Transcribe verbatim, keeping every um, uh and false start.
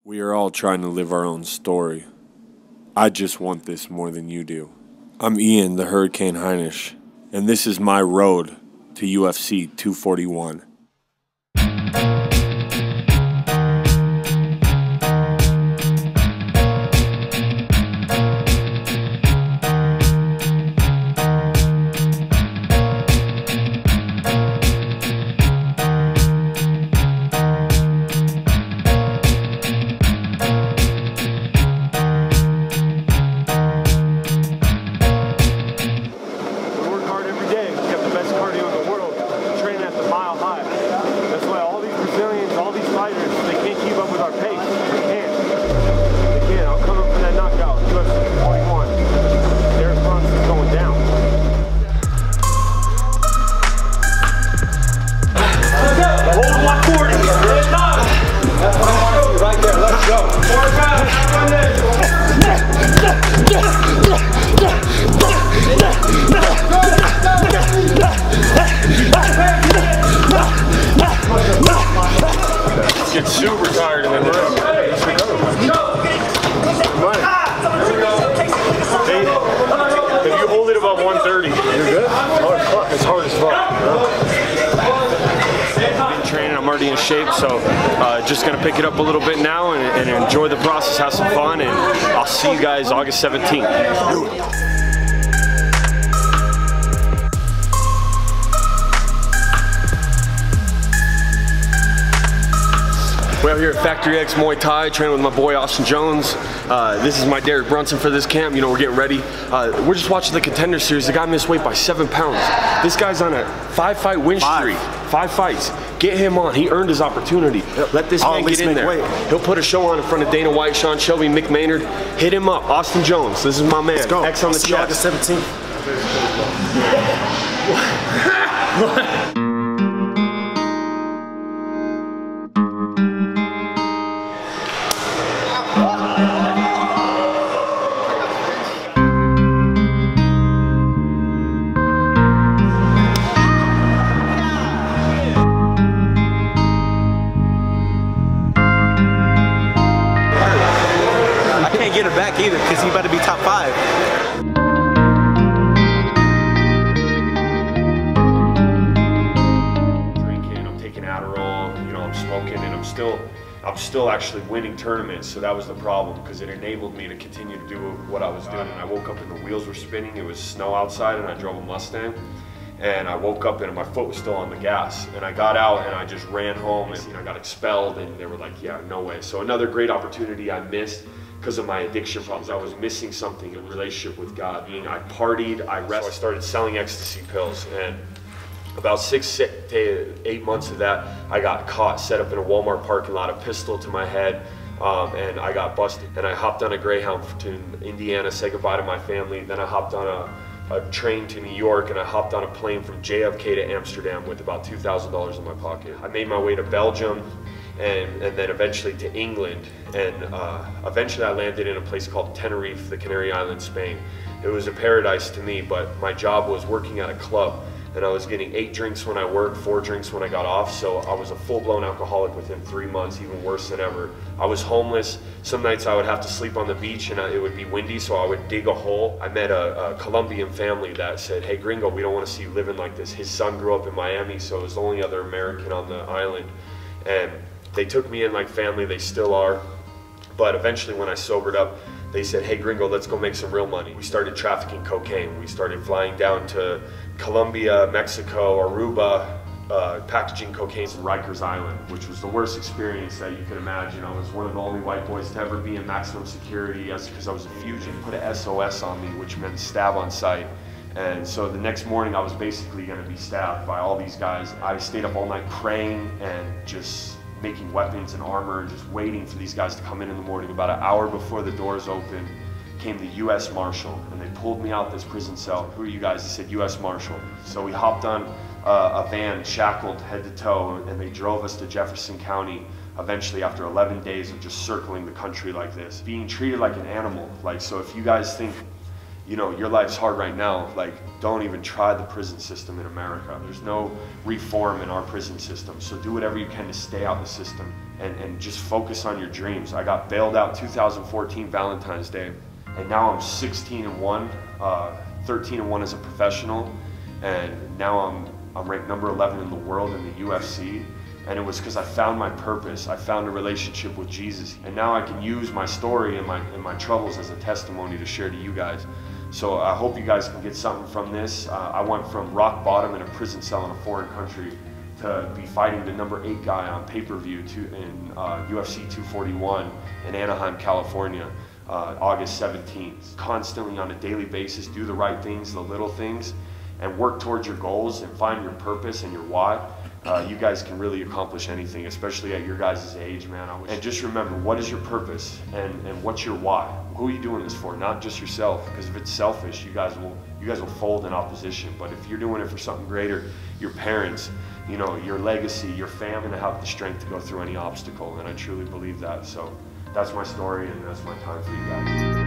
We are all trying to live our own story. I just want this more than you do. I'm Ian, the Hurricane Heinisch, and this is my road to U F C two forty-one. Get super tired and then we're up. Let's go. Come on. Hey, if you hold it above one thirty, you're good. Hard fuck. It's hard as fuck. I've been training. I'm already in shape, so uh, just gonna pick it up a little bit now and, and enjoy the process, have some fun, and I'll see you guys August seventeenth. Do it. We're out here at Factory X Muay Thai, training with my boy Austin Jones. Uh, this is my Derek Brunson for this camp. You know, we're getting ready. Uh, we're just watching the Contender Series. The guy missed weight by seven pounds. This guy's on a five-fight win streak. Five. Five fights. Get him on. He earned his opportunity. Yep. Let this man get in there. Weight. He'll put a show on in front of Dana White, Sean Shelby, Mick Maynard. Hit him up. Austin Jones. This is my man. Let's go. X on the chest. August seventeenth. Get it back either, because he better be top five. Drinking, I'm taking Adderall, you know, I'm smoking, and I'm still, I'm still actually winning tournaments. So that was the problem, because it enabled me to continue to do what I was doing. And I woke up and the wheels were spinning. It was snow outside, and I drove a Mustang. And I woke up and my foot was still on the gas. And I got out and I just ran home, and you know, I got expelled, and they were like, yeah, no way. So another great opportunity I missed because of my addiction problems. I was missing something in relationship with God. Meaning I partied, I rested. So I started selling ecstasy pills, and about six, six to eight months of that, I got caught, set up in a Walmart parking lot, a pistol to my head, um, and I got busted. And I hopped on a Greyhound to Indiana, said goodbye to my family. Then I hopped on a a train to New York, and I hopped on a plane from J F K to Amsterdam with about two thousand dollars in my pocket. I made my way to Belgium, and, and then eventually to England, and uh, eventually I landed in a place called Tenerife, the Canary Islands, Spain. It was a paradise to me, but my job was working at a club, and I was getting eight drinks when I worked, four drinks when I got off, so I was a full-blown alcoholic within three months, even worse than ever. I was homeless. Some nights I would have to sleep on the beach, and it would be windy, so I would dig a hole. I met a, a Colombian family that said, hey gringo, we don't want to see you living like this. His son grew up in Miami, so it was the only other American on the island, and they took me in like family. They still are, but eventually when I sobered up, they said, hey gringo, let's go make some real money. We started trafficking cocaine. We started flying down to Colombia, Mexico, Aruba, uh, packaging cocaine in Rikers Island, which was the worst experience that you could imagine. I was one of the only white boys to ever be in maximum security because I was a fugitive. Put an S O S on me, which meant stab on sight. And so the next morning I was basically gonna be stabbed by all these guys. I stayed up all night praying and just making weapons and armor and just waiting for these guys to come in in the morning. About an hour before the doors opened came the U S Marshal, and they pulled me out this prison cell. Who are you guys? They said U S Marshal. So we hopped on uh, a van, shackled head to toe, and they drove us to Jefferson County eventually after eleven days of just circling the country like this. Being treated like an animal. Like, so if you guys think, you know, your life's hard right now, like, don't even try the prison system in America. There's no reform in our prison system, so do whatever you can to stay out of the system. and, and just focus on your dreams. I got bailed out two thousand fourteen Valentine's Day, and now I'm sixteen and one, uh, thirteen and one as a professional, and now I'm, I'm ranked number eleven in the world in the U F C. And it was because I found my purpose. I found a relationship with Jesus. And now I can use my story and my, and my troubles as a testimony to share to you guys. So I hope you guys can get something from this. Uh, I went from rock bottom in a prison cell in a foreign country to be fighting the number eight guy on pay-per-view to, in uh, U F C two forty-one in Anaheim, California, uh, August seventeenth. Constantly on a daily basis, do the right things, the little things, and work towards your goals and find your purpose and your why. Uh, you guys can really accomplish anything, especially at your guys' age, man. And just remember, what is your purpose and, and what's your why? Who are you doing this for? Not just yourself, because if it's selfish, you guys will you guys will fold in opposition. But if you're doing it for something greater, your parents, you know, your legacy, your family, to have the strength to go through any obstacle. And I truly believe that. So that's my story, and that's my time for you guys.